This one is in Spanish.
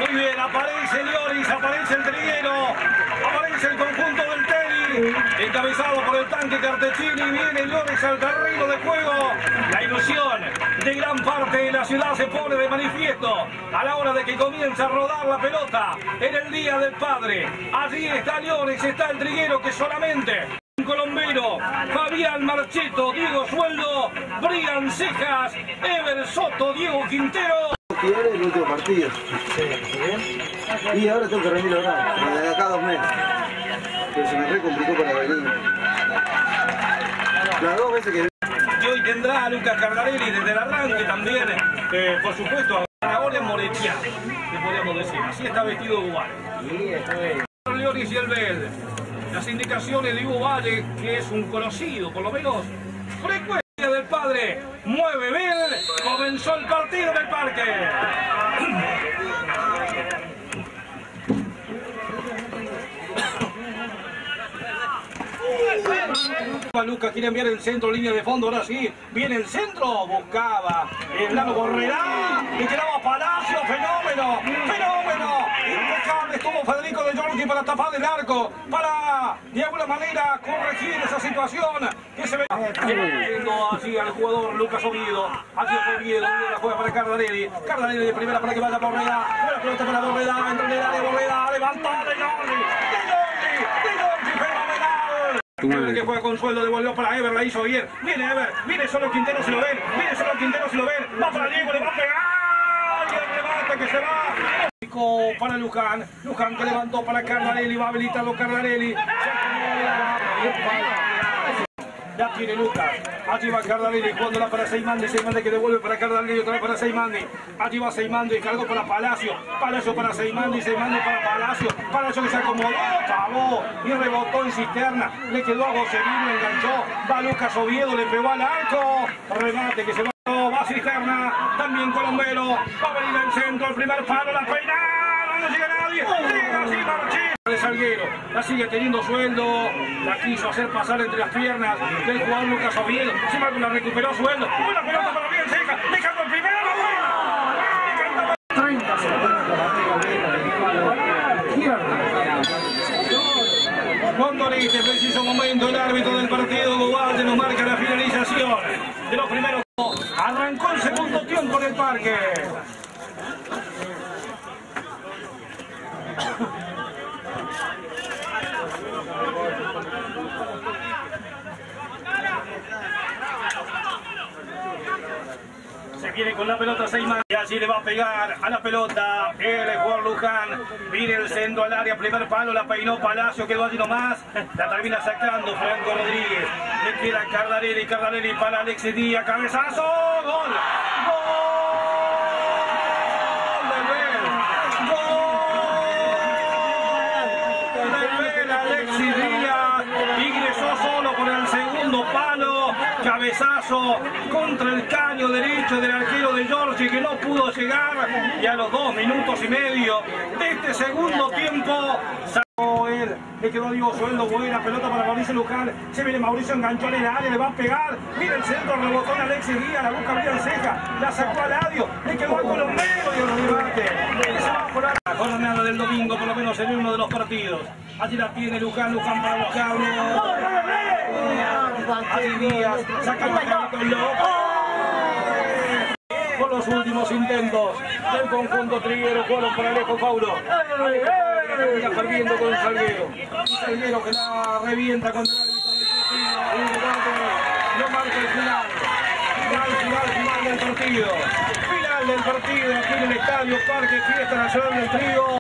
Muy bien, aparece Lloris, aparece el triguero, aparece el conjunto del Teni, encabezado por el tanque Cartecini. Viene Lloris al terreno de juego. La ilusión de gran parte de la ciudad se pone de manifiesto a la hora de que comienza a rodar la pelota en el Día del Padre. Allí está Lloris, está el triguero que solamente... Colombero, Fabián Marcheto, Diego Sueldo, Brian Cejas, Ever Soto, Diego Quintero. El último partido. Y ahora tengo que rendir ahora, desde acá 2 meses. Pero se me re complicó para venir. Las 2 veces que... Y hoy tendrá a Lucas Cardarelli desde el arranque también, por supuesto, a Orián Moretia, que podríamos decir. Así está vestido Hugo Valle. Sí, esto es. Lloris y el Bel. Las indicaciones de Hugo Valle, que es un conocido, por lo menos, frecuencia del padre. Mueve Bel, comenzó el partido en el parque. Lucas quiere enviar el centro, línea de fondo, ahora sí, viene el centro, buscaba el lado Borrerá, y quedaba Palacio, fenómeno, impecable estuvo Federico de Giorgi para tapar el arco, para de alguna manera corregir esa situación que se ve yendo así al jugador Lucas Oviedo, aquí Oviedo, la juega para Cardarelli de primera para que vaya Borrerá, buena pelota para Borrerá, entra en el área Borrerá, levanta de Giorgi, fenomenal. Ever que juega con Sueldo, devolvió para Ever, la hizo bien. Viene Ever, viene solo Quintero si lo ven, va para Diego, le va a pegar y el remate que se va. Para Luján que levantó para Cardarelli, va habilitado Cardarelli. Ya tiene Lucas, allí va Cardarelli, jugándola para Seimandi que devuelve para Cardarelli, otra vez para Seimandi. Allí va Seimandi, cargó para Palacio para Seimandi para Palacio que se acomodó, pagó y rebotó en cisterna, le quedó a Gocerino, enganchó, va Lucas Oviedo, le pegó al arco, remate que se va cisterna, también Colombero, va a venir al centro, el primer palo, la peinada, no llega nadie, llega así Marchín. De Salguero, la sigue teniendo Sueldo, la quiso hacer pasar entre las piernas del jugador Lucas Oviedo, sin embargo la recuperó Sueldo, buena pelota para bien Ceja, le cantó el primero, 30 Cuando en este preciso momento el árbitro del partido Hugo Valle nos marca la finalización de los primeros. Arrancó el segundo tiempo en el parque. Se viene con la pelota Seimán y allí le va a pegar a la pelota el jugador Luján. Viene el centro al área, primer palo, la peinó Palacio, quedó allí nomás. La termina sacando Franco Rodríguez. Le queda Cardarelli para Alexis Díaz, cabezazo, gol. Alexis Díaz ingresó solo por el segundo palo, cabezazo contra el caño derecho del arquero de Giorgi que no pudo llegar, y a los 2 minutos y medio de este segundo tiempo sacó él, le quedó Diego Sueldo, buena pelota para Mauricio Luján, se viene Mauricio, enganchó en el área, le va a pegar, mira el centro, rebotó en Alexis Díaz, la busca bien Ceja, la sacó a Ladio, le quedó al Colombero y el remate, que se va a jugar la jornada del domingo, por lo menos en uno de los partidos. Allí la tiene Luján para buscarlo. Allí Díaz, saca el loco. Con los últimos intentos del conjunto triguero, fueron para Alejo Fauro. Está perdiendo con Salguero. Salguero que la revienta contra el árbitro del partido. No marca el final. Final del partido. Final del partido aquí en el estadio Parque Fiesta Nacional del Trigo.